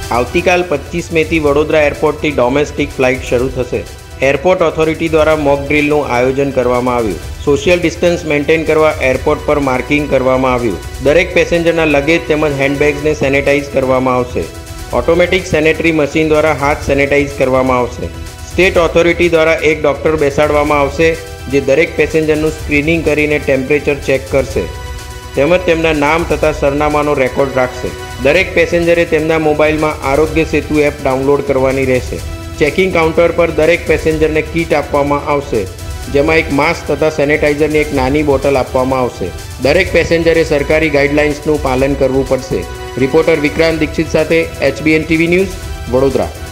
આવતીકાલ 25 મેથી વડોદરા એરપોર્ટથી ડોમેસ્ટિક ફ્લાઇટ શરૂ થશે। એરપોર્ટ ઓથોરિટી દ્વારા મોક ડ્રીલનું આયોજન કરવામાં આવ્યું। સોશિયલ ડિસ્ટન્સ મેન્ટેન કરવા એરપોર્ટ પર માર્કિંગ કરવામાં આવ્યું। દરેક પેસેન્જરના લગેજ તેમજ હેન્ડબેગ્સને સેનેટાઇઝ કરવામાં આવશે। ઓટોમેટિક સેનેટરી મશીન દ્વારા હાથ સેનેટાઇઝ કરવામાં આવશે। સ્ટેટ ઓથોરિટી દ્વારા એક ડૉક્ટર બેસાડવામાં આવશે જે દરેક પેસેન્જરનું સ્ક્રીનિંગ કરીને ટેમ્પરેચર ચેક કરશે તેમજ તેમના નામ તથા સરનામાનો રેકોર્ડ રાખશે। દરેક પેસેન્જરે તેમના મોબાઈલમાં આરોગ્ય સેતુ એપ ડાઉનલોડ કરવાની રહેશે। ચેકિંગ કાઉન્ટર પર દરેક પેસેન્જરને કીટ આપવામાં આવશે જેમાં એક માસ્ક તથા સેનેટાઇઝરની એક નાની બોટલ આપવામાં આવશે। દરેક પેસેન્જરે સરકારી ગાઈડલાઇન્સનું પાલન કરવું પડશે। રિપોર્ટર વિક્રાંત દીક્ષિત સાથે HBN TV ન્યૂઝ, વડોદરા।